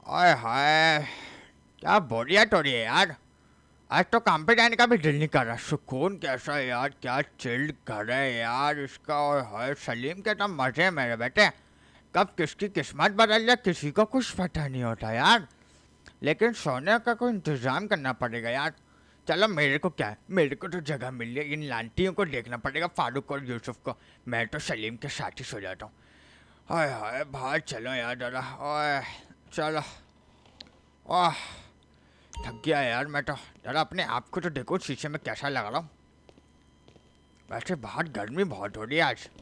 ओए हाय, क्या बोरियत हो रही है यार। आज तो काम पे जाने का भी दिल नहीं कर रहा। सुकून कैसा है यार, क्या चिल्ड घर है यार इसका। ओए हाय, सलीम के तो मजे हैं मेरे बेटे। कब किसकी किस्मत बदल जाए किसी को कुछ पता नहीं होता यार। लेकिन सोने का कोई इंतजाम करना पड़ेगा यार। चलो, मेरे को क्या है, मेरे को तो जगह मिल रही है। इन लांटियों को देखना पड़ेगा, फारूक और यूसुफ को। मैं तो सलीम के साथ ही सो जाता हूँ। हाय हाय, बाहर चलो यार जरा। ओए चलो। ओह, थक गया यार मैं तो। जरा अपने आप को तो देखो शीशे में, कैसा लग रहा हूँ। वैसे बाहर गर्मी बहुत हो रही है आज।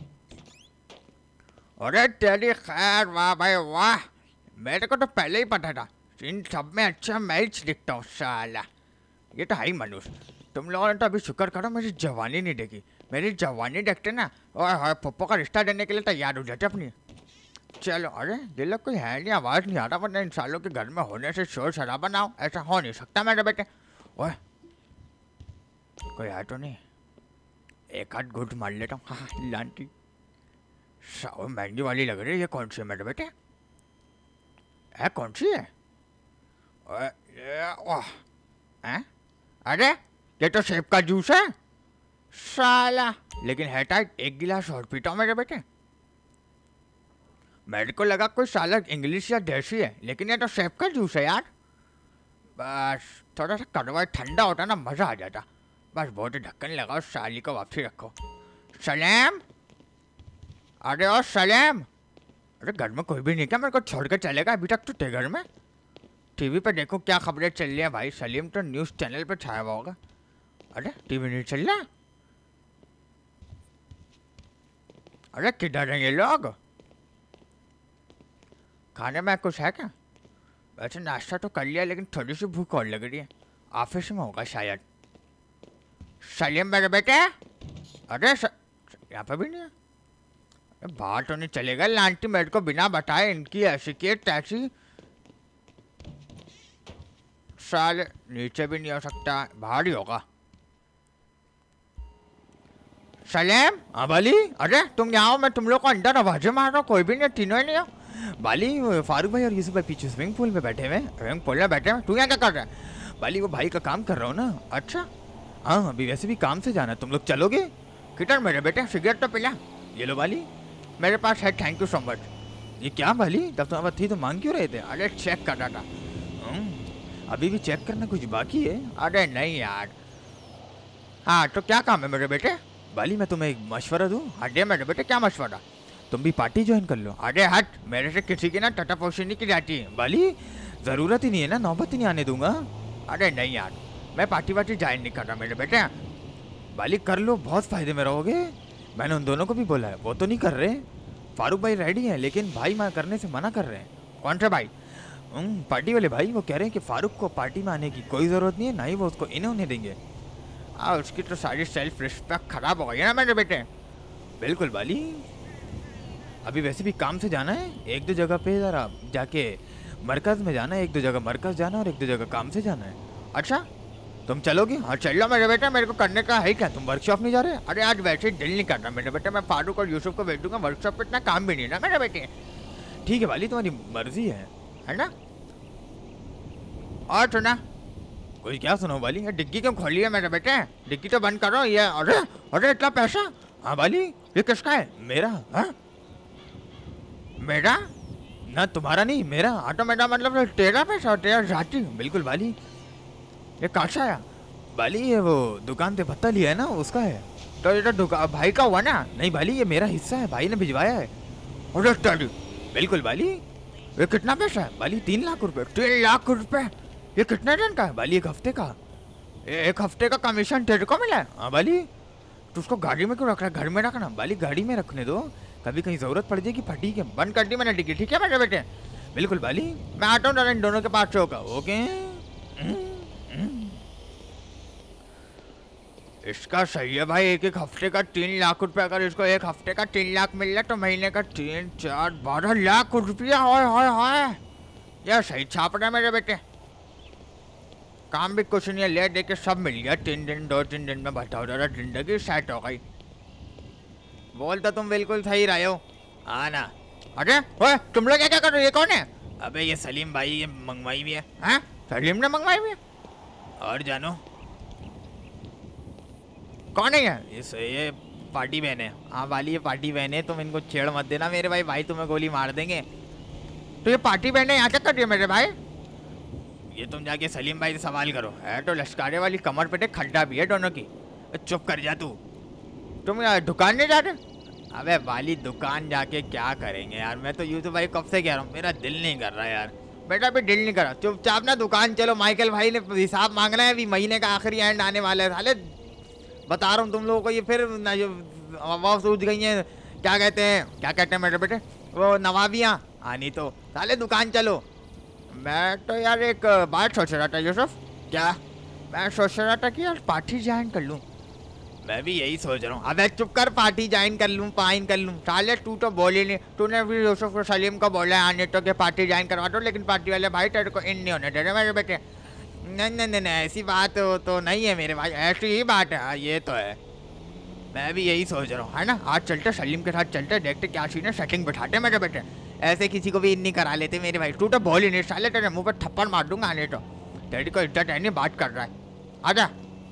अरे तेरी खैर, वाह भाई वाह। मेरे को तो पहले ही पता था इन सब में अच्छा मैच दिखता हूँ साला। ये तो है ही मनुष्य। तुम लोगों ने तो अभी शुक्र करो मेरी जवानी नहीं देखी। मेरी जवानी देखते ना, और हाँ, पप्पो का रिश्ता देने के लिए तैयार हो जाते अपनी। चलो, अरे ये लोग कोई है नहीं, आवाज़ नहीं आ रहा। वरना इन सालों के घर में होने से शोर शराबा ना हो, ऐसा हो नहीं सकता मेरे बेटे। ओए, कोई है तो नहीं? एक हाथ घुट मार लेता हूँ। हाँ, लांटी साव महंगी वाली लग रही है। ये कौन सी है मेरे बेटे? है कौन सी है? ओए, वाह, हैं? अरे ये तो सेब का जूस है साला। लेकिन है टाइट, एक गिलास और पीता हूँ मेरे बेटे। मेरे को लगा कोई साला इंग्लिश या देसी है, लेकिन ये तो सेब का जूस है यार। बस थोड़ा सा कड़वा ठंडा होता ना, मज़ा आ जाता। बस बहुत ढक्कन लगाओ, साली को वापसी रखो। सलेम, अरे ओ सलेम। अरे घर में कोई भी नहीं क्या? मेरे को छोड़ कर चलेगा अभी तक तो थे घर में। टीवी पे देखो क्या खबरें चल रही हैं भाई। सलीम तो न्यूज़ चैनल पे छाया हुआ होगा। अरे टीवी नहीं चल रहा? अरे किधर हैं ये लोग? खाने में कुछ है क्या? वैसे नाश्ता तो कर लिया, लेकिन थोड़ी सी भूख और लग रही है। ऑफिस में होगा शायद। सलीम मेरे बेटे। अरे यहाँ पे भी नहीं है। अरे बाहर तो नहीं चलेगा लांटी, मेरे को बिना बताए इनकी ऐसी की तैसी। साल नीचे भी नहीं हो सकता, बाहर ही होगा। सलेम, हाँ बाली। अरे तुम यहाँ हो, मैं तुम लोग को अंदर आवाजें मार रहा हूँ, कोई भी नहीं, तीनों ही नहीं हो। बाली, फारूक भाई और यूसुफ भाई पीछे स्विमिंग पूल में बैठे हुए। स्विमिंग पूल में बैठे हुए, तू यहाँ क्या कर रहा है? बाली, वो भाई का काम कर रहा हूँ ना। अच्छा हाँ, अभी वैसे भी काम से जाना, तुम लोग चलोगे? किधर मेरे बेटे, सिगरेट तो पिला। ये लो बाली, मेरे पास है, थैंक यू सो मच। ये क्या बाली, तब तुम्हारे पास थी तो मांग क्यों रहे थे? अरे चेक कर रहा था। अभी भी चेक करना कुछ बाकी है? अरे नहीं यार। हाँ तो क्या काम है मेरे बेटे? बाली, मैं तुम्हें एक मशवरा दूँ? अरे मेरे बेटे, क्या मशवरा? तुम भी पार्टी ज्वाइन कर लो। अरे हट, मेरे से किसी की ना टटापोशी नहीं की जाती है बाली। ज़रूरत ही नहीं है ना, नौबत ही नहीं आने दूंगा। अरे नहीं यार, मैं पार्टी वार्टी ज्वाइन नहीं कर रहा मेरे बेटे। बाली कर लो, बहुत फ़ायदे में रहोगे। मैंने उन दोनों को भी बोला है, वो तो नहीं कर रहे। फारूक भाई रेडी है, लेकिन भाई मैं करने से मना कर रहे हैं। कौन से भाई? पार्टी वाले भाई। वो कह रहे हैं कि फारूक को पार्टी में आने की कोई ज़रूरत नहीं है, ना ही वो उसको इन्हें उन्हें देंगे। उसकी तो सारी सेल्फ रिस्पेक्ट खराब हो गई है ना मेरे बेटे। बिल्कुल बाली, अभी वैसे भी काम से जाना है, एक दो जगह पे ज़रा जाके मरकज़ में जाना है, एक दो जगह मरकज़ जाना है और एक दो जगह काम से जाना है। अच्छा तुम चलोगी? हाँ चल लो मेरे बेटे, मेरे को करने का है क्या? तुम वर्कशॉप नहीं जा रहे? अरे आज वैसे ही दिल नहीं करना मेरे बेटे, मैं फारूक और यूसुफ को भेज दूंगा। वर्कशॉप पे इतना काम भी नहीं ना मेरे बेटे। ठीक है बाली, तुम्हारी मर्जी है ना? और सुना कुछ? क्या सुनो बाली? ये डिग्गी क्यों खोली है मेरे बेटे? डिग्गी तो बंद करो ये। अरे अरे इतना पैसा? हाँ बाली, ये किसका है? मेरा। हाँ मेरा ना, तुम्हारा नहीं, मेरा। हाँ तो मेरा मतलब तेरा पैसा, तेरा जाती। बिल्कुल बाली। ये कहाँ से आया? बाली, ये वो दुकान पे पत्ता लिया है ना, उसका है। तो ये तो दुकान भाई का हुआ ना? नहीं बाली, ये मेरा हिस्सा है, भाई ने भिजवाया है। अरे स्टडी। बिल्कुल बाली। ये कितना पैसा है? बाली 3 लाख रुपए। 3 लाख रुपए? ये कितने दिन का है? बाली 1 हफ्ते का। एक हफ्ते का कमीशन तेरे को मिला है? हाँ बाली। तो उसको गाड़ी में क्यों रख रहा है? घर में रखना। बाली गाड़ी में रखने दो, कभी कहीं जरूरत पड़ जाएगी। फटी के बंद कर दी मैंने डिग्गी, ठीक है मेरे बेटे? बिल्कुल बाली, मैं आता हूँ इन दोनों के पास से होगा। ओके। इसका सही है भाई, एक हफ्ते का 3 लाख रुपए। अगर इसको एक हफ्ते का 3 लाख मिल रहा तो महीने का 3 4 12 लाख रुपया। हाय हाय हाय, यार सही छाप रहा है मेरे बेटे। काम भी कुछ नहीं है, ले दे के सब मिल गया। 3 दिन 2-3 दिन में बताओ जरा, जिंदगी सेट हो गई। बोल तो तुम बिल्कुल सही रहे हो। हाँ ना। अरे ओए, तुम लोग क्या क्या कर रहे हो? ये कौन है? अबे ये सलीम भाई ये मंगवाई भी है। हाँ सलीम ने मंगवाई भी है। और जानो कौन है ये पार्टी बहन है। हाँ वाली ये पार्टी बहन है, तुम इनको छेड़ मत देना मेरे भाई, भाई तुम्हें गोली मार देंगे। तो ये पार्टी बहन है यहाँ क्या कर रही है मेरे भाई? ये तुम जाके सलीम भाई से सवाल करो। है तो लश्कारे वाली कमर पे खड्डा भी है दोनों की। चुप कर जा तू। तुम यार दुकान नहीं जा रहे? अबे वाली दुकान जाके क्या करेंगे यार, मैं तो यूं तो भाई कब से कह रहा हूँ, मेरा दिल नहीं कर रहा यार। बेटा भी दिल नहीं कर रहा, चुपचाप ना दुकान चलो। माइकल भाई ने हिसाब मांगना है, अभी महीने का आखिरी एंड आने वाला है। साले बता रहा हूँ तुम लोगों को, ये फिर ना जो वो सूझ गई हैं, क्या कहते हैं मेरे बेटे, वो नवाबियाँ आनी। तो साले दुकान चलो। मैं तो यार एक बात सोच रहा था यूसुफ। क्या? मैं सोच रहा था कि यार पार्टी ज्वाइन कर लूँ। मैं भी यही सोच रहा हूँ। अबे चुप कर, पार्टी ज्वाइन कर लूँ साले तू तो बोली नहीं। तूने भी यूसुफ को सलीम को बोला है आने तो कि पार्टी ज्वाइन करवा दो, लेकिन पार्टी वाले भाई तेरे को इन नहीं होने दे रहे मेरे बेटे। नहीं ऐसी बात तो नहीं है मेरे भाई, ऐसी ही बात है। ये तो है, मैं भी यही सोच रहा हूँ, है ना। आज चलते सलीम के साथ चलते, देखते क्या सीन है, सेटिंग बैठाते मेरे बेटे। ऐसे किसी को भी इन नहीं करा लेते मेरे भाई। तू तो बोल ही नहीं साले, तेरे मुँह पर थप्पड़ मार दूंगा आने तो। तेरी को इज्जत है नहीं, बात कर रहा है। आजा।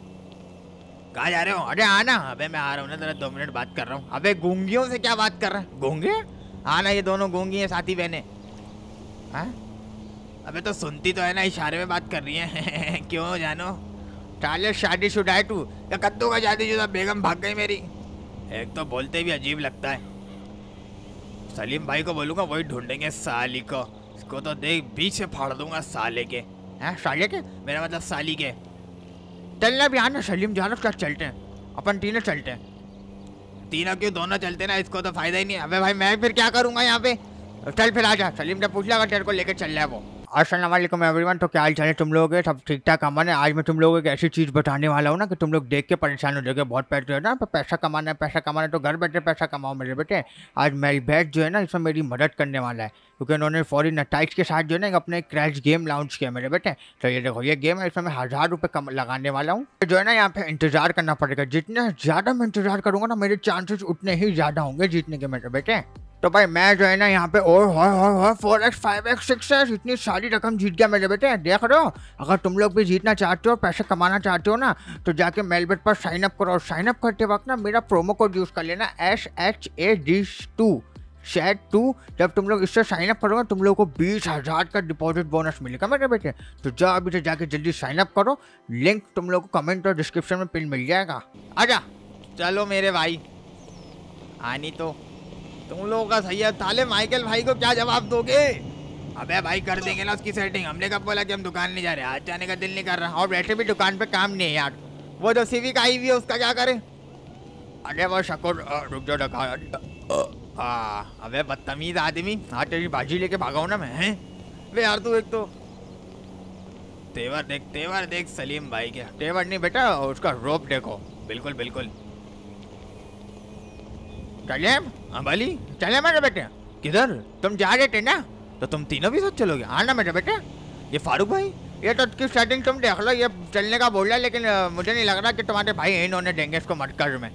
कहाँ जा रहे हो? अरे आना। अबे मैं आ रहा हूँ ना, तेरा 2 मिनट बात कर रहा हूँ। अबे गूंगियों से क्या बात कर रहा है? गूंगे? आना, ये दोनों गूंगी हैं, साथी बहने। हाँ अबे तो सुनती तो है ना, इशारे में बात कर रही है। क्यों जानो? साले शादीशुदा है तू या कद्दू का शादीशुदा? बेगम भाग गई मेरी। एक तो बोलते भी अजीब लगता है। सलीम भाई को बोलूँगा, वही ढूंढेंगे साली को। इसको तो देख बीच से फाड़ दूंगा साले के। हैं साले के? मेरा मतलब साली के। चलना भी आना सलीम, जानो क्या चलते हैं अपन, तीनों चलते हैं। तीनों क्यों, दोनों चलते ना, इसको तो फायदा ही नहीं है। अबे भाई मैं फिर क्या करूँगा यहाँ पे? चल फिर आजा। सलीम ने पूछ लिया तेरे को लेकर चल रहा है वो। अस्सलाम वालेकुम एवरीवन। तो क्या हाल चाल है तुम लोगों के? सब ठीक ठाक अमन है। आज मैं तुम लोगों को एक ऐसी चीज़ बताने वाला हूँ ना कि तुम लोग देख के परेशान हो जाओगे। बहुत पैसे है ना, पैसा कमाना है तो घर बैठे पैसा कमाओ मेरे बेटे। आज मेलबैट जो है ना, इसमें मेरी मदद करने वाला है, क्योंकि उन्होंने फॉरेन अटैक्स के साथ जो है ना अपने क्रैश गेम लॉन्च किया मेरे बेटे। तो ये देखो, ये गेम है, इसमें मैं 1000 रुपये लगाने वाला हूँ। जो है ना यहाँ पे इंतजार करना पड़ेगा। जितने ज़्यादा मैं इंतजार करूँगा ना, मेरे चांसेस उतने ही ज़्यादा होंगे जीतने के मेरे बेटे। तो भाई मैं जो है ना यहाँ पे और 4x 5x 6x इतनी सारी रकम जीत गया मेरे बेटे। देख रहे हो, अगर तुम लोग भी जीतना चाहते हो, पैसे कमाना चाहते हो ना, तो जाके मेलबेट पर साइन अप करो। साइन अप करते वक्त ना मेरा प्रोमो कोड यूज़ कर लेना, SHAD2 SHAD2। जब तुम लोग इससे साइन अप करोगे, तुम लोग को 20,000 का डिपॉजिट बोनस मिलेगा मेरे बेटे। तो जाओ अभी से जाके जल्दी साइन अप करो। लिंक तुम लोग को कमेंट और डिस्क्रिप्शन में पिन मिल जाएगा। आजा चलो मेरे भाई। आनी तो तुम लोगों का सही है। ताले माइकल भाई को क्या जवाब दोगे? अबे भाई कर देंगे ना उसकी सेटिंग। हमने कब बोला कि हम दुकान नहीं जा रहे? आज जाने का दिल नहीं कर रहा, और वैसे भी दुकान पे काम नहीं है यार। वो जो सिविक आई हुई है उसका क्या करे? अरे वो शकुर रुक जाओ ढका। अबे बदतमीज आदमी, हाँ तेरी बाजी लेके भागा हूँ ना मैं। हैं वे यार तू, एक तो तेवर देख सलीम भाई के। तेवर नहीं बेटा, उसका रोप देखो। बिल्कुल बिल्कुल। चले अम्बाली, चले मेरे बेटे। किधर? तुम जा रहे थे ना, तो तुम तीनों भी साथ चलोगे? आना मेरे बेटे। ये फारूक भाई, ये तो उसकी सेटिंग तुम देख लो, ये चलने का बोल रहा है, लेकिन मुझे नहीं लग रहा कि तुम्हारे भाई इन्होंने देंगे इसको मरकज में।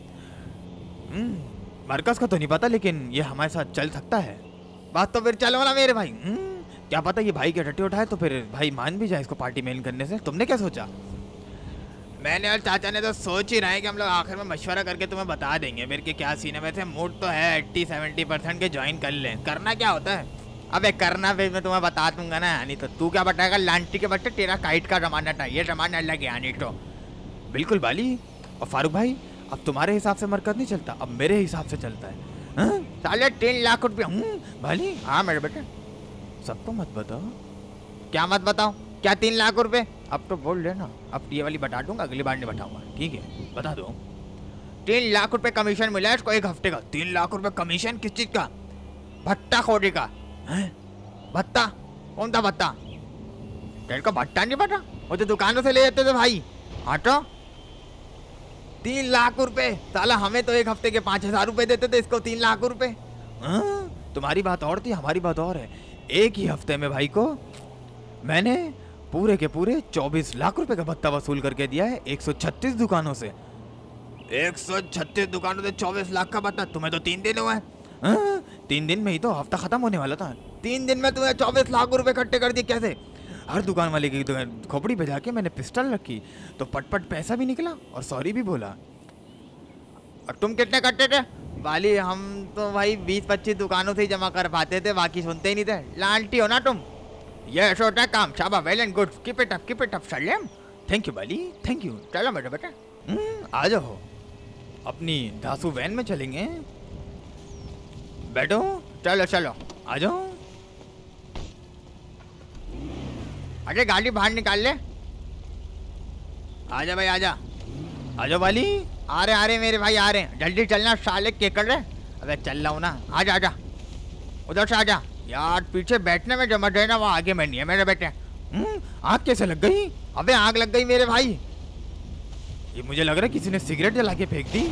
मरकज का तो नहीं पता, लेकिन ये हमारे साथ चल सकता है। बात तो फिर चलो ना मेरे भाई। क्या पता ये भाई के टट्टी उठाए तो फिर भाई मान भी जाए इसको पार्टी मेल करने से। तुमने क्या सोचा? मैंने और चाचा ने तो सोच ही रहे हैं कि हम लोग आखिर में मशवरा करके तुम्हें बता देंगे फिर कि क्या सीन है। वैसे मूड तो है 80-70% के ज्वाइन कर लें। करना क्या होता है? अबे करना फिर मैं तुम्हें बता दूंगा ना। नहीं तो तू क्या बताएगा? लांटी के बच्चे, तेरा काइट का जमाना था, ये जमाना अलग है। नहीं तो बिल्कुल बाली। और फारूक भाई, अब तुम्हारे हिसाब से मरकज नहीं चलता, अब मेरे हिसाब से चलता है। साले 3 लाख रुपये बाली। हाँ मेरे बेटे, सबको मत बताओ। क्या मत बताओ? क्या 3 लाख रुपए? अब तो बोल लेना, अब ये वाली बता दूंगा, अगली बार नहीं बताऊंगा। ठीक है बता दो। 3 लाख रुपए कमीशन मिला है इसको 1 हफ्ते का। 3 लाख रुपए कमीशन किस चीज का? भट्टा खोरी का। हैं? भत्ता? कौन था भत्ता? तेरे को भट्टा नहीं पता? वो तो दुकानों से ले जाते थे भाई। हाँ तो 3 लाख रुपए। साला हमें तो 1 हफ्ते के 5,000 रुपए देते थे, इसको 3 लाख रुपए। तुम्हारी बात और थी, हमारी बात और है। 1 ही हफ्ते में भाई को मैंने पूरे के पूरे 24 लाख रुपए का भत्ता वसूल करके दिया है 136 दुकानों से। 136 दुकानों से 24 लाख का भत्ता। तुम्हें तो 3 दिन हुआ है। 3 दिन में ही तो हफ्ता खत्म होने वाला था। 3 दिन में तुम्हें 24 लाख रुपए इकट्ठे कर दिए कैसे? हर दुकान वाले की खोपड़ी पे जाके मैंने पिस्टल रखी तो पट पैसा भी निकला और सॉरी भी बोला। और तुम कितने कट्टे थे? वाली हम तो भाई 20-25 दुकानों से ही जमा कर पाते थे, बाकी सुनते ही नहीं थे। लालटी हो ना तुम। ये ऐसा होता है काम। शाबाश, well and good, keep it up Salem. Thank you वाली, थैंक यू। चलो मेरे बेटा आ जाओ, अपनी धासु वैन में चलेंगे। बैठो, चलो चलो आ जाओ। अरे गाड़ी बाहर निकाल ले। आजा भाई आजा, आजा वाली। आ रहे मेरे भाई आ रहे हैं, जल्दी चलना साले के कर रहे। अबे चल रहा हूँ ना, आजा आजा उधर से आजा। यार पीछे बैठने में जमा है ना, वहाँ आगे में नहीं है मेरे बेटे। आग कैसे लग गई? अबे आग लग गई मेरे भाई। ये मुझे लग रहा है किसी ने सिगरेट जला के फेंक दी।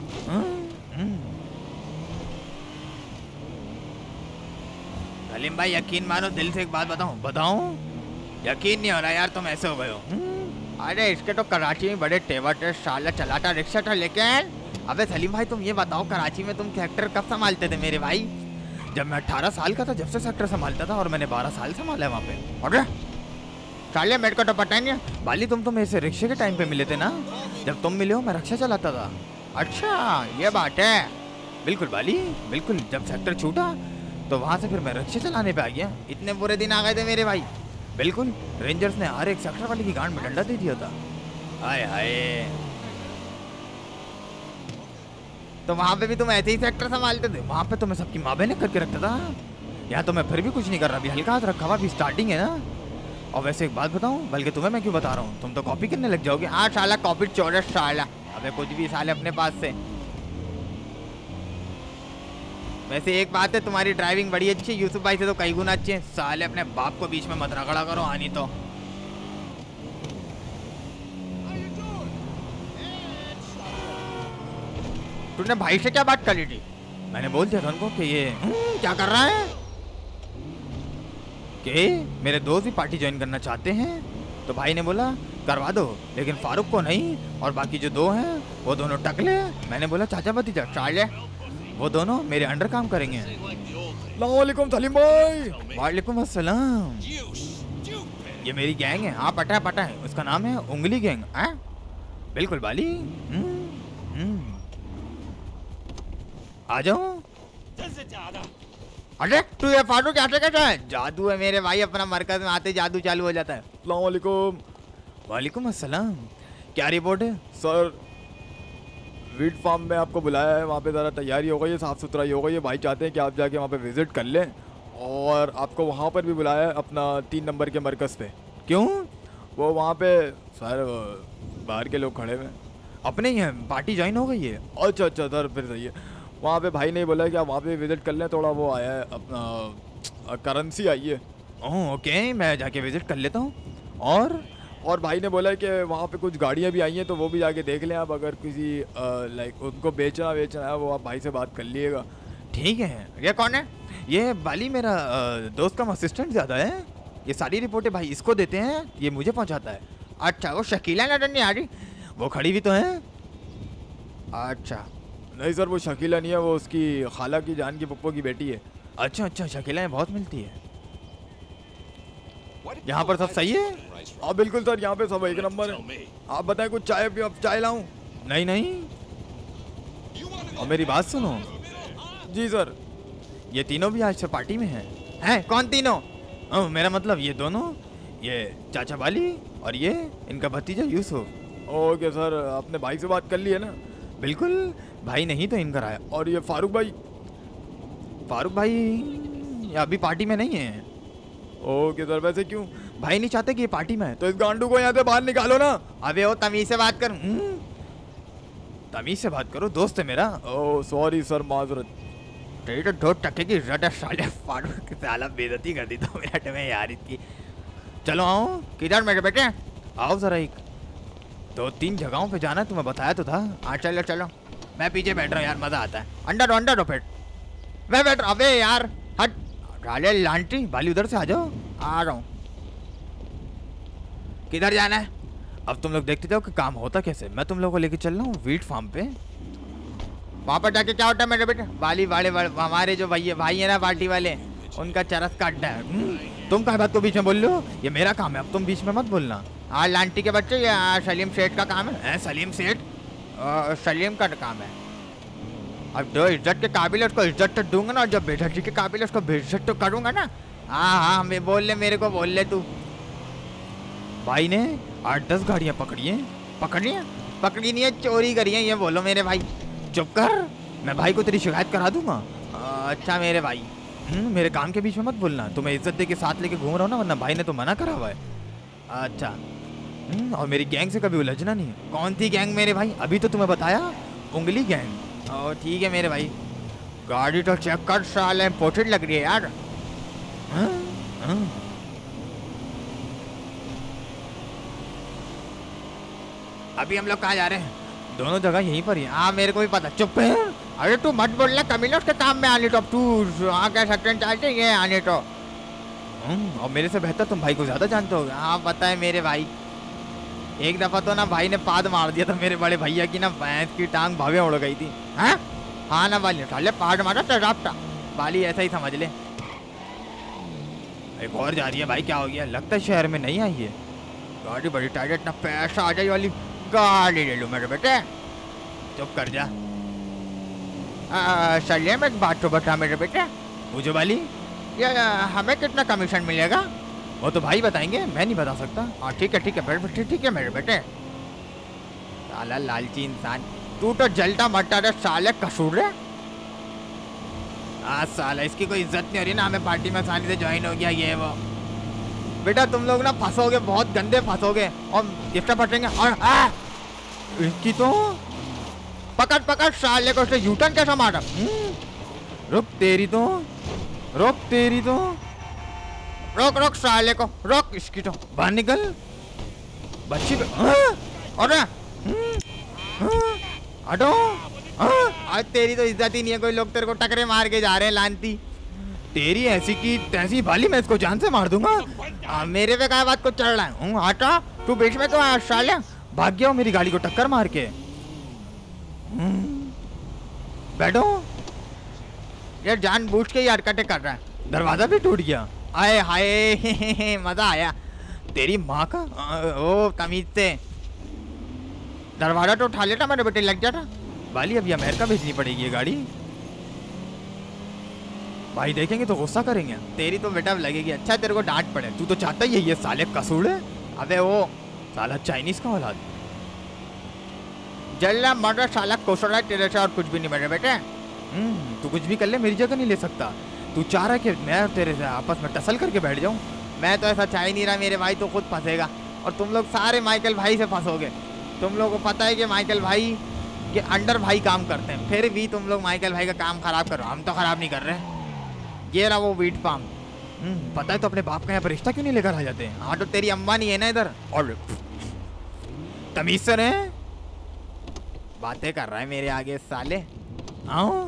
सलीम भाई यकीन मानो, दिल से एक बात बताऊं? यकीन नहीं हो रहा यार, तुम ऐसे हो गए हो। अरे इसके तो कराची में बड़े तेवर थे, साला चलाता रिक्शा था। लेकिन अबे सलीम भाई तुम ये बताओ, कराची में तुम सेक्टर कब संभालते थे मेरे भाई? जब मैं 18 साल का था, जब से सेक्टर संभालता था, और मैंने 12 साल संभाला है वहाँ पे। अरे साले मेरे को तो पता ही नहीं है। बाली तुम तो मेरे से रिक्शे के टाइम पे मिले थे ना? जब तुम मिले हो मैं रिक्शा चलाता था। अच्छा ये बात है। बिल्कुल बाली बिल्कुल, जब सेक्टर छूटा तो वहाँ से फिर मैं रिक्शे चलाने पे आ गया। इतने बुरे दिन आ गए थे मेरे भाई। बिल्कुल, रेंजर्स ने हर एक सेक्टर वाले की गांड में डंडा दे दिया था। हाय हाय, तो वहाँ पे भी तुम ऐसे ही सेक्टर संभालते थे? वहाँ पे तो मैं सबकी माँ बहने करके रखता था। यहाँ तो मैं फिर भी कुछ नहीं कर रहा, अभी हल्का हाथ रखा हुआ, अभी स्टार्टिंग है ना। और वैसे एक बात बताऊँ, बल्कि तुम्हें मैं क्यों बता रहा हूँ, तुम तो कॉपी करने लग जाओगे। हाँ साला कॉपी चौरस साला। अबे कुछ भी साले अपने पास से। वैसे एक बात है, तुम्हारी ड्राइविंग बड़ी अच्छी है, यूसुफ भाई से तो कई गुना अच्छी है। साले अपने बाप को बीच में मत रगड़ा करो, आनी तो। तूने भाई से क्या बात करी थी? मैंने बोल दिया था उनको कि ये क्या कर रहा है, कि मेरे दोस्त भी पार्टी ज्वाइन करना चाहते हैं। तो भाई ने बोला करवा दो, लेकिन फारूक को नहीं, और बाकी जो 2 हैं वो दोनों टकले। मैंने बोला चाचा भतीजा साले, वो दोनों मेरे अंडर काम करेंगे। अस्सलामुअलैकुम सलीम भाई। वालेकुम अस्सलाम। ये मेरी गैंग है। हाँ पता है, उसका नाम है उंगली गैंग। बिल्कुल बाली। आ जाओ। अरे तू ये फारूक कैसे है? जादू है मेरे भाई, अपना मरकज में आते जादू चालू हो जाता है। अस्सलामुअलैकुम। वालेकुम अस्सलाम। क्या रिपोर्ट है? सर वीट फार्म में आपको बुलाया है, वहाँ पे ज़रा तैयारी हो गई है, साफ़ सुथराई हो गई है। भाई चाहते हैं कि आप जाके वहाँ पे विज़िट कर लें, और आपको वहाँ पर भी बुलाया है अपना 3 नंबर के मरकज़ पे। क्यों? वो वहाँ पे सर बाहर के लोग खड़े हुए हैं। अपने ही हैं, पार्टी ज्वाइन हो गई है। अच्छा सर, फिर सही है। वहाँ पे भाई ने बोला कि आप वहाँ पे विज़िट कर लें, थोड़ा वो आया है अपना करेंसी आई है। ओह ओके, मैं जाके विज़िट कर लेता हूँ। और भाई ने बोला कि वहाँ पे कुछ गाड़ियाँ भी आई हैं, तो वो भी जाके देख लें आप। अगर किसी लाइक उनको बेचना है वो आप भाई से बात कर लीजिएगा। ठीक है। ये कौन है? ये बाली मेरा दोस्त का असिस्टेंट ज़्यादा है। ये सारी रिपोर्टें भाई इसको देते हैं, ये मुझे पहुँचाता है। अच्छा वो शकीला नजर नहीं आ रही? वो खड़ी भी तो है। अच्छा नहीं सर, वो शकीला नहीं है, वो उसकी खाला की जान की पप्पो की बेटी है। अच्छा, शकीलाएँ बहुत मिलती है। यहाँ पर सब सही है? हाँ बिल्कुल सर, यहाँ पे सब एक नंबर है। आप बताएं कुछ चाय लाऊं? नहीं। और मेरी बात सुनो। जी सर। ये तीनों भी आज से पार्टी में हैं? कौन तीनों? मेरा मतलब ये दोनों, ये चाचा बाली और ये इनका भतीजा यूसुफ। ओके सर, आपने भाई से बात कर ली है ना? बिल्कुल, भाई नहीं तो इनका आया। और ये फारूक भाई ये अभी पार्टी में नहीं है। ओके सर, वैसे क्यों? भाई नहीं चाहते कि ये पार्टी में है। तो इस गांडू को यहाँ से बाहर निकालो ना। अबे वो तमीज से बात कर। तमीज से बात करो, दोस्त है मेरा। ओह सॉरी सर, माजरत। तेरी तो 2 टके की इज्जत है साले। फारूक की साला बेइज्जती कर दी 2 मिनट में यार इसकी। चलो आओ। किधर मेरे बेटे? आओ जरा, एक 2-3 जगहों पे जाना है, तुम्हें बताया तो था। हाँ चलो। मैं पीछे बैठ रहा हूँ यार, मजा आता है। अंडर हो पेट। मैं बैठ रहा। अबे यार हट गाले लांटी। बाली उधर से आ जाओ। आ रहा हूँ। किधर जाना है? अब तुम लोग देखते जाओ कि काम होता कैसे। मैं तुम लोगों को लेके चल रहा हूँ वीट फार्म पे। वहाँ पर जाके क्या होता है मेरे बेटे? बाली वाले हमारे जो भाई है ना पार्टी वाले, उनका चरस का अड्डा है। तुम कहाँ बात को बीच में बोल लो, ये मेरा काम है, अब तुम बीच में मत बोलना। हाँ लांटी के बच्चे, ये सलीम सेठ का काम है। सलीम सेठ सलीम का काम है। अब जो इज्जत के काबिल है उसको इज्जत तो दूंगा ना, और जब बेइज्जती के काबिल है उसको बेइज्जत तो करूंगा ना। हाँ मैं बोल ले, मेरे को बोल ले तू। भाई ने 8-10 गाड़ियाँ पकड़ी नहीं है, चोरी करी है, ये बोलो मेरे भाई। चुप कर, मैं भाई को तेरी शिकायत करा दूंगा। अच्छा मेरे भाई, मेरे काम के बीच में मत बोलना। तुम्हें इज्जत दे के साथ लेके घूम रहा हूँ ना, वरना भाई ने तो मना करा हुआ है। अच्छा और मेरी गैंग से कभी उलझना नहीं। कौन सी गैंग मेरे भाई? अभी तो तुम्हें बताया, उंगली गैंग। और ठीक है मेरे भाई, गाड़ी तो चेक कर, साले पोर्ट्रेट लग रही है यार। अभी हम लोग कहाँ जा रहे हैं? दोनों जगह यहीं पर ही। हाँ मेरे को भी पता। चुप है, अरे तू मत बोलना कमीना, उसके काम में आने तो। अब तू हाँ कह सकते हैं चाहते ये आने तो। और मेरे से बेहतर तुम भाई को ज्यादा जानते हो। हाँ पता है मेरे भाई, एक दफा तो ना भाई ने पाद मार दिया था मेरे बड़े भैया की ना, भैंस की टांग भावे उड़ गई थी। हाँ ना वाली साले पाद मारा था राफ्टा वाली, ऐसा ही समझ ले। एक और जा रही है भाई, क्या हो गया? लगता है शहर में नहीं आई है गाड़ी, बड़ी टाइट, इतना पैसा आ जाए वाली गाड़ी ले लो मेरे बेटे। चुप कर जा। सलीम एक बात तो बता मेरे बेटे, मुझे वाली ये हमें कितना कमीशन मिलेगा? वो तो भाई बताएंगे, मैं नहीं बता सकता। हाँ ठीक है मेरे बेटे। साला लालची इंसान, तू तो जलता मरता रे साले कसूर रे। साला इसकी कोई इज्जत नहीं हो रही ना, हमें पार्टी में आसानी से ज्वाइन हो गया ये वो। बेटा तुम लोग ना फंसोगे, बहुत गंदे फंसोगे, और गिफ्ट फंसेंगे। और इसकी तो पकड़ साले को, उसने यूटर्न कैसा मारा? रुक तेरी तो रोक साले को, रोक इसकी तो। बाहर निकल बच्ची। अरे हटो, आज तेरी तो इज्जत ही नहीं है, कोई लोग तेरे को टकरे मार के जा रहे हैं लानती। तेरी ऐसी की तैसी भाली, मैं इसको जान से मार दूंगा। मेरे पे क्या बात को चढ़ रहा है? हटा, तू बीच में तो आया साले, भाग गया मेरी गाड़ी को टक्कर मार के। बैठो, ये जानबूझ के ही हरकतें कर रहा है। दरवाजा भी टूट गया, आए हाय मजा आया। तेरी माँ का ओ तमीज से दरवाजा तो उठा लेता मेरे बेटे, लग जाता। बाली अभी अमेरिका भेजनी पड़ेगी ये गाड़ी, भाई देखेंगे तो गुस्सा करेंगे। तेरी तो बेटा लगेगी। अच्छा तेरे को डांट पड़े, तू तो चाहता ही है ये साले कसूड़ है। अबे वो साला चाइनीज का औलाद, जल्ला मर्डर साला कोसड़ा तेरे से और कुछ भी नहीं मेरे बेटे। तू कुछ भी कर ले, मेरी जगह नहीं ले सकता। तू चाह रहा है कि मैं तेरे से आपस में टसल करके बैठ जाऊं? मैं तो ऐसा चाह ही नहीं रहा मेरे भाई, तो खुद फंसेगा और तुम लोग सारे माइकल भाई से फंसोगे। तुम लोगों को पता है कि माइकल भाई के अंडर भाई काम करते हैं, फिर भी तुम लोग माइकल भाई का काम खराब करो। हम तो खराब नहीं कर रहे। ये रहा वो वीट फार्म। पता है तो अपने बाप का यहाँ पर रिश्ता क्यों नहीं लेकर आ जाते? हाँ तो तेरी अम्मा नहीं है ना इधर, और तमीज से रहे बातें कर रहा है मेरे आगे साले। आओ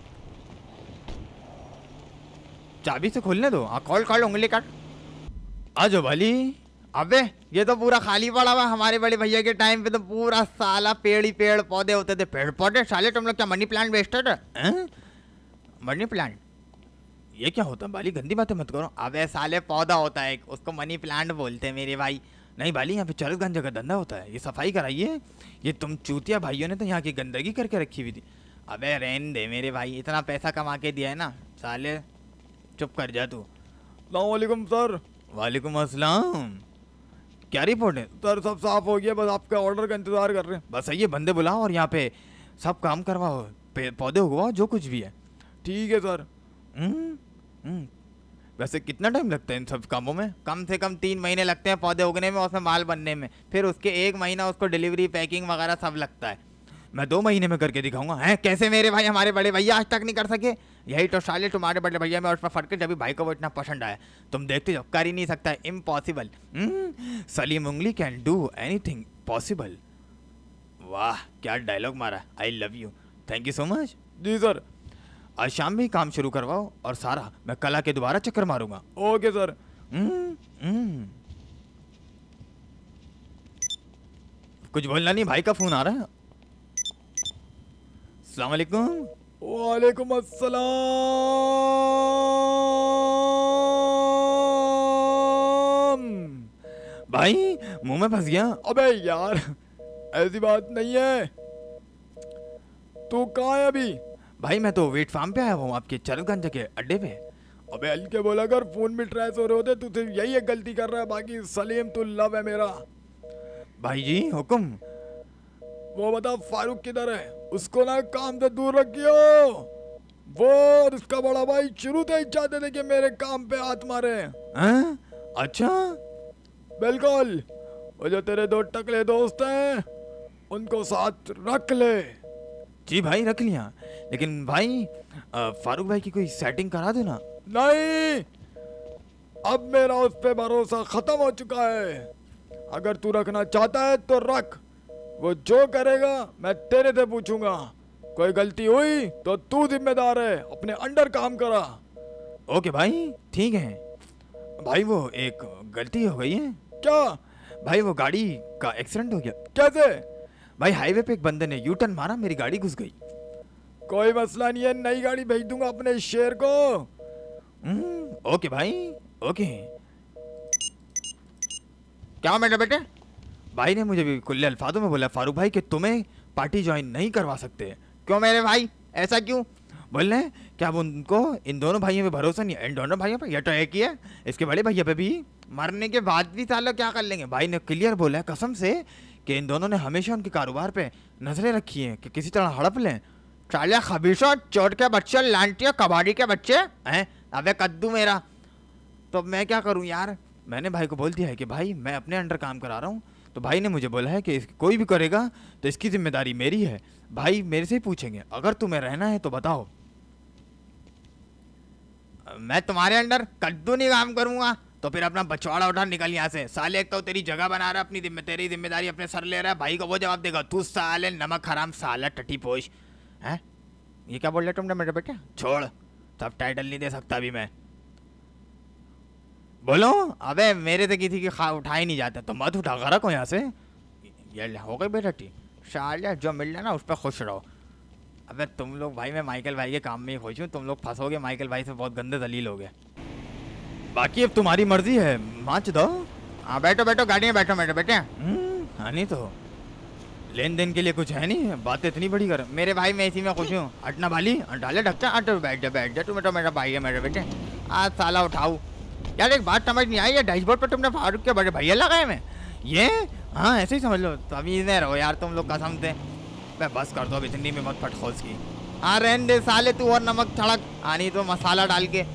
चाबी से खोलने दो। हाँ खोल उंगली काट। आ जाओ भाली। अबे ये तो पूरा खाली पड़ा हुआ। हमारे बड़े भैया के टाइम पे तो पूरा साला पेड़ ही पेड़ पौधे होते थे। पेड़ पौधे साले, तुम लोग क्या मनी प्लांट बेचते थे? मनी प्लांट ये क्या होता है बाली? गंदी बातें मत करो। अबे साले पौधा होता है, उसको मनी प्लांट बोलते हैं मेरे भाई। नहीं बाली, यहाँ पे चरस गांजा का धंधा होता है। ये सफाई कराइए। ये तुम चूतिया भाइयों ने तो यहाँ की गंदगी करके रखी हुई थी। अबे रहने दे मेरे भाई, इतना पैसा कमा के दिया है ना साले, चुप कर जा तू। अस्सलामुअलैकुम सर। वालेकुम अस्सलाम। क्या रिपोर्ट है? सर सब साफ हो गया, बस आपका ऑर्डर का इंतजार कर रहे हैं। बस आइए, बंदे बुलाओ और यहाँ पे सब काम करवाओ, पौधे उगवाओ, जो कुछ भी है। ठीक है सर। वैसे कितना टाइम लगता है इन सब कामों में? कम से कम 3 महीने लगते हैं पौधे उगने में, उसमें माल बनने में, फिर उसके 1 महीना उसको डिलीवरी पैकिंग वगैरह सब लगता है। मैं 2 महीने में करके दिखाऊंगा। हैं कैसे मेरे भाई? हमारे बड़े भैया आज तक नहीं कर सके। यही तो साले तुम्हारे बड़े भैया में और उसमें फर्क है, जब भाई को वो इतना पसंद आया। तुम देखते जाओ, कर ही नहीं सकता, इम्पॉसिबल। सलीम उंगली कैन डू एनीथिंग पॉसिबल। वाह क्या डायलॉग मारा। I love you, thank you so much. जी सर। आज शाम में ही काम शुरू करवाओ और सारा मैं कल आके दोबारा चक्कर मारूंगा। Okay sir. कुछ बोलना नहीं, भाई का फोन आ रहा है। अस्सलाम वालेकुम। वालेकुम अस्सलाम। भाई मुंह में फंस गया। अबे यार ऐसी बात नहीं है। तू कहाँ है अभी? भाई मैं तो वेट फार्म पे आया हूँ, आपके चरलगंज के अड्डे पे। अबे हल्के बोला कर, फोन भी ट्रेस हो रहे होते। तू सिर्फ यही एक गलती कर रहा है, बाकी सलीम तू लव है मेरा। भाई जी हुक्म। वो बता फारूक किधर है? उसको ना काम से दूर रखियो। वो और उसका बड़ा भाई शुरू से ही चाहते थे कि मेरे काम पे हाथ मारे। हैं? अच्छा बिल्कुल। वो जो तेरे दो टकले दोस्त हैं उनको साथ रख ले। जी भाई रख लिया, लेकिन भाई फारूक भाई की कोई सेटिंग करा दो ना। नहीं, अब मेरा उस पे भरोसा खत्म हो चुका है। अगर तू रखना चाहता है तो रख, वो जो करेगा मैं तेरे से पूछूंगा। कोई गलती हुई तो तू जिम्मेदार है, अपने अंडर काम करा। ओके भाई ठीक है। भाई वो एक गलती हो गई है। क्या? भाई वो गाड़ी का एक्सीडेंट हो गया। कैसे? भाई हाईवे पे एक बंदे ने यू टर्न मारा, मेरी गाड़ी घुस गई। कोई मसला नहीं है, नई गाड़ी भेज दूंगा अपने शेर को। ओके भाई ओके। क्या मेरे बेटे? भाई ने मुझे भी खुले अल्फाजों में बोला फारूक भाई कि तुम्हें पार्टी ज्वाइन नहीं करवा सकते। क्यों मेरे भाई, ऐसा क्यों? बोल रहे हैं क्या अब उनको इन दोनों भाइयों पे भरोसा नहीं है? इन दोनों भाइयों पे, ये तो एक ही है, इसके बड़े भैया पे भी मरने के बाद भी सालों क्या कर लेंगे। भाई ने क्लियर बोला है कसम से कि इन दोनों ने हमेशा उनके कारोबार पे नजरें रखी हैं कि किसी तरह हड़प लें। चालिया खबीसों, चोट के बच्चे, लांटियों, कबाड़ी के बच्चे हैं। अबे कद्दू मेरा, तो मैं क्या करूं यार? मैंने भाई को बोल दिया है कि भाई मैं अपने अंडर काम करा रहा हूं, तो भाई ने मुझे बोला है कि कोई भी करेगा तो इसकी जिम्मेदारी मेरी है। भाई मेरे से ही पूछेंगे, अगर तुम्हें रहना है तो बताओ। मैं तुम्हारे अंडर कद्दू नहीं काम करूंगा तो फिर अपना बछवाड़ा उठा निकल यहाँ से। साले एक तो तेरी जगह बना रहा है, अपनी तेरी जिम्मेदारी अपने सर ले रहा है, भाई को वो जवाब देगा तू साले नमक हराम साला टट्टी पोश है। ये क्या बोल रहे तुमने मेरे बेटे? छोड़, सब टाइटल नहीं दे सकता अभी मैं। बोलो। अबे मेरे से किसी की उठा ही नहीं जाता तो मत उठा, गरक हो यहाँ से। ये हो गई बेटा टी साले, जो मिल रहा ना उस पर खुश रहो। अबे तुम लोग भाई, मैं माइकल भाई के काम में ही खुश हूँ, तुम लोग फंसोगे माइकल भाई से बहुत गंदे दलील हो गए। बाकी अब तुम्हारी मर्जी है, माच दो। हाँ बैठो बैठो, गाड़ी में बैठो मेरे बेटे। हाँ नहीं तो लेन देन के लिए कुछ है नहीं, बात इतनी बड़ी कर। मेरे भाई मैं इसी में खुश हूँ। अटना वाली डाले ढक्का, अट बैठ जा तू, तो मेरा भाई है मेरे बेटे। आज साला उठाऊ यार। एक बात समझ नहीं आई, ये डैशबोर्ड पर तुमने फारूक के बड़े भैया लगाए में ये? हाँ ऐसे ही समझ लो, तमीज़ नहीं रहो यार तुम लोग, कसम से। मैं बस कर दो अब, इतनी में मत फट खोज की। हाँ रहने दे साले तू, और नमक छड़क आनी तो मसाला डाल के।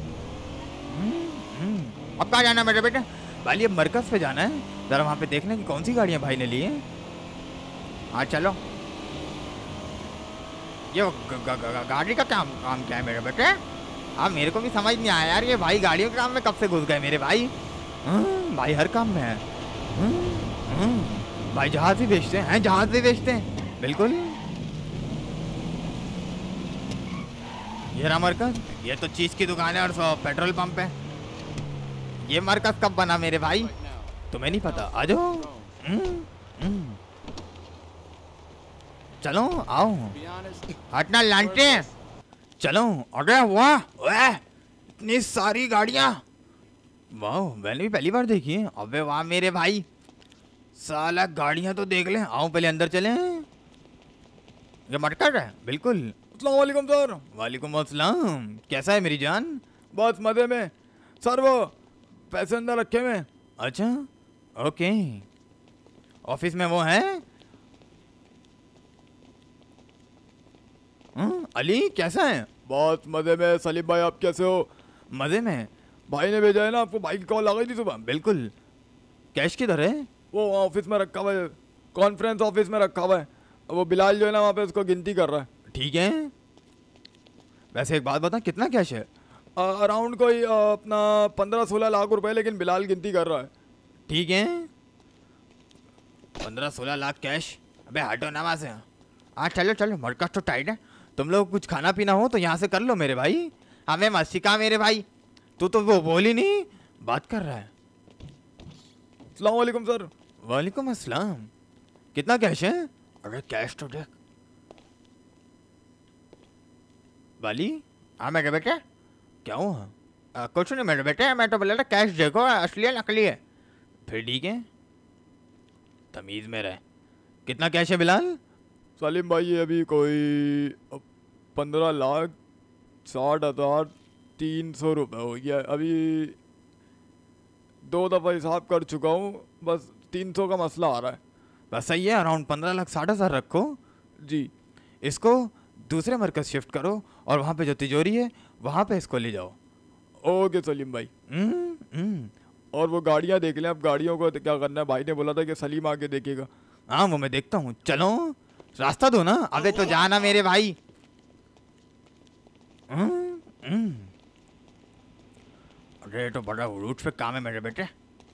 अब कहाँ जाना मेरे बेटे? भाई अब मरकज पे जाना है, जरा वहाँ पे देखने की कौन सी गाड़ियाँ भाई ने ली हैं। हाँ चलो। ये गाड़ी का काम क्या है मेरे बेटे? हाँ मेरे को भी समझ नहीं आया यार, ये भाई गाड़ियों के काम में कब से घुस गए मेरे भाई। भाई हर काम में है। भाई जहाज भी बेचते हैं, जहाज भी बेचते हैं बिल्कुल। ये रहा मरकज, ये तो चीज की दुकान है और पेट्रोल पंप है। ये मरकज कब बना मेरे भाई? तुम्हें नहीं पता? आ जाओ। चलो आओ, हटना लांटे। चलो। अरे वाह इतनी सारी गाड़ियाँ, वाह मैंने भी पहली बार देखी है। अबे वाह मेरे भाई, साला गाड़ियाँ तो देख ले। आओ पहले अंदर चले। ये मटकर है बिल्कुल। अस्सलाम वालेकुम सर। वालेकुम अस्सलाम, कैसा है मेरी जान? बस मजे में सर, वो पैसे अंदर रखे में। अच्छा ओके, ऑफिस में वो है। अली कैसा है? बहुत मजे में। सलीम भाई आप कैसे हो? मजे में। भाई ने भेजा है ना आपको, भाई की कॉल आ गई थी सुबह। बिल्कुल। कैश किधर है? वो ऑफिस में रखा हुआ है, कॉन्फ्रेंस ऑफिस में रखा हुआ है। वो बिलाल जो है ना वहाँ पे उसको गिनती कर रहा है। ठीक है। वैसे एक बात बता, कितना कैश है? अराउंड कोई अपना 15-16 लाख रुपए, लेकिन बिलाल गिनती कर रहा है। ठीक है, 15-16 लाख कैश। अबे हटो ना वहाँ से। हाँ चलो चलो, मरकज तो टाइट है। तुम लोग कुछ खाना पीना हो तो यहाँ से कर लो मेरे भाई, हमें मत सिखा मेरे भाई। तू तो वो बोल ही नहीं, बात कर रहा है। अस्सलाम वालेकुम सर। वालेकुम अस्सलाम। कितना कैश है? अरे कैश तो देख वाली। हाँ मेरे बेटे क्या हुआ? कुछ नहीं मेरे बेटे, मैं तो बोला था कैश देखो, असली है नकली है। फिर ठीक है, तमीज में रहे। कितना कैश है बिलाल? सलीम भाई ये अभी कोई 15,60,300 रुपये हो गया। अभी 2 दफ़ा हिसाब कर चुका हूँ, बस 300 का मसला आ रहा है। बस सही है, अराउंड 15,60,000 रखो। जी इसको दूसरे मरकज शिफ्ट करो और वहाँ पे जो तिजोरी है वहाँ पे इसको ले जाओ। ओके सलीम भाई। और वो गाड़ियाँ देख लें, अब गाड़ियों को क्या करना है, भाई ने बोला था कि सलीम आके देखेगा। हाँ वो मैं देखता हूँ, चलो रास्ता दो ना। अबे तो जाना मेरे भाई। अरे तो बड़ा रूट पे काम है मेरे बेटे।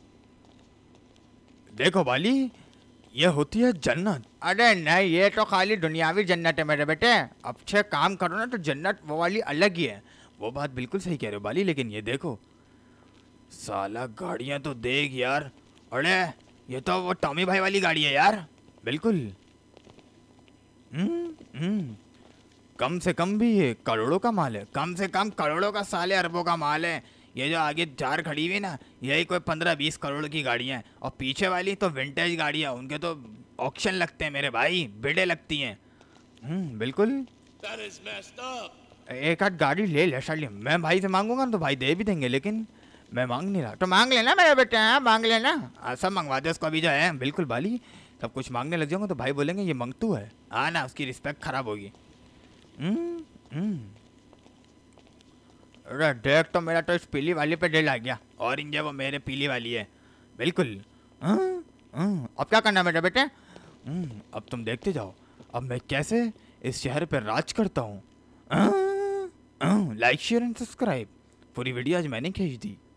देखो बाली, ये होती है जन्नत। अरे नहीं, ये तो खाली दुनियावी जन्नत है मेरे बेटे। अच्छे काम करो ना तो जन्नत वो वाली अलग ही है। वो बात बिल्कुल सही कह रहे हो बाली, लेकिन ये देखो साला गाड़ियां तो देख यार। अरे ये तो वो टॉमी भाई वाली गाड़ी है यार, बिल्कुल। कम से कम भी ये करोड़ों का माल है, कम से कम करोड़ों का, साले अरबों का माल है। ये जो आगे जार खड़ी हुई ना, यही कोई 15-20 करोड़ की गाड़ियाँ हैं। और पीछे वाली तो विंटेज गाड़ियाँ, उनके तो ऑक्शन लगते हैं मेरे भाई, बिडें लगती हैं। बिल्कुल। एक आध गाड़ी ले ले साली। मैं भाई से मांगूंगा तो भाई दे भी देंगे, लेकिन मैं मांग नहीं रहा। तो मांग लेना मेरे बेटे, हाँ मांग लेना। सब मंगवा दे उसको अभी जो है। बिल्कुल बाली, सब कुछ मांगने लग जाऊंगा तो भाई बोलेंगे ये मंगतू है। हाँ ना, उसकी रिस्पेक्ट खराब होगी। अरे देख तो मेरा तो इस पीली वाली पे दिल आ गया। ऑरेंज है वो, मेरे पीली वाली है। बिल्कुल। अब क्या करना है मेरे बेटे? अब तुम देखते जाओ अब मैं कैसे इस शहर पे राज करता हूँ। Like share and subscribe. पूरी वीडियो आज मैंने खींच दी।